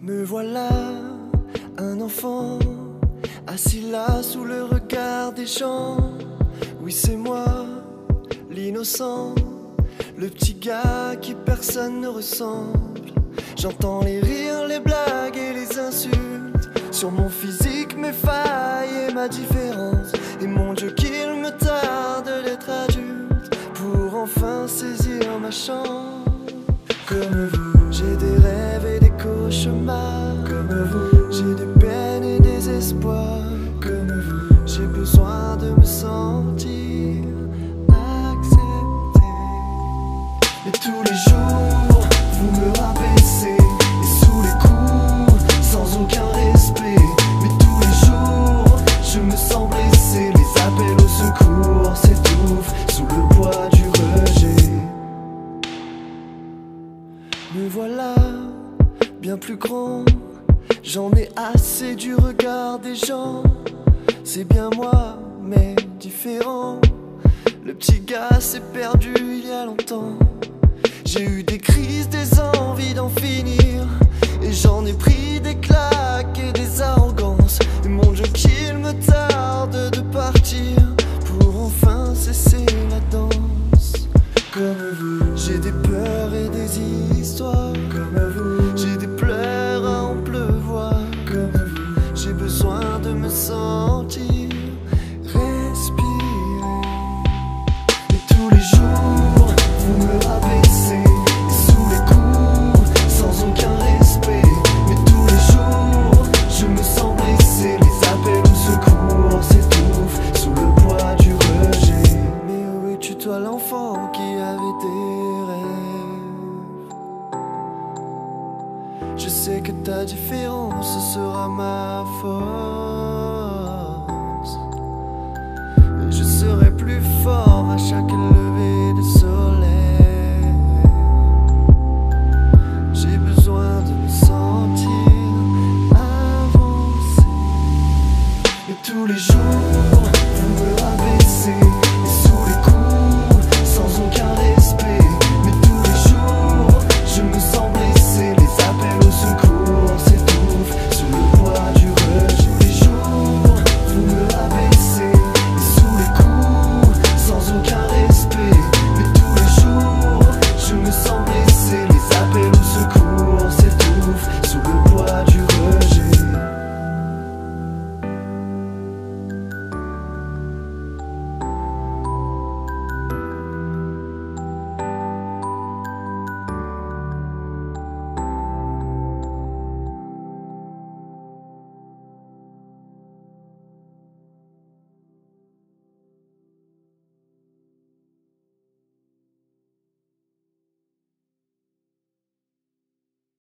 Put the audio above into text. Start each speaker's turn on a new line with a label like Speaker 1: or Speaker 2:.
Speaker 1: Me voilà, un enfant, assis là sous le regard des gens. Oui, c'est moi, l'innocent, le petit gars qui personne ne ressemble. J'entends les rires, les blagues et les insultes sur mon physique, mes failles et ma différence. Et mon Dieu qu'il me tarde d'être adulte pour enfin saisir ma chance. Comme vous, j'ai des rêves et des cauchemars. Comme vous, j'ai des peines et des espoirs. Comme vous, j'ai besoin de me sentir accepté. Et tous les jours, vous me rabaissez, et sous les coups, sans aucun respect. Mais tous les jours, je me sens blessé. Les appels au secours s'étouffent sous le poids du rejet. Me voilà, bien plus grand. J'en ai assez du regard des gens. C'est bien moi, mais différent. Le petit gars s'est perdu il y a longtemps. J'ai eu des crises, des envies d'en finir, et j'en ai pris des claques et des arrogances. Et mon Dieu qu'il me tarde de partir pour enfin cesser la danse. Comme vous, j'ai des peurs et des histoires. Comme vous, j'ai des pleurs à en pleuvoir. Comme vous, j'ai besoin de me sentir respirer. Et tous les jours, vous me rabaissez, et sous les coups, sans aucun respect. Mais tous les jours, je me sens blessé. Les appels au secours s'étouffent sous le poids du rejet. Mais où es-tu toi l'enfant qui avait des rêves? Je sais que ta différence sera ma force, et je serai plus fort à chaque leçon.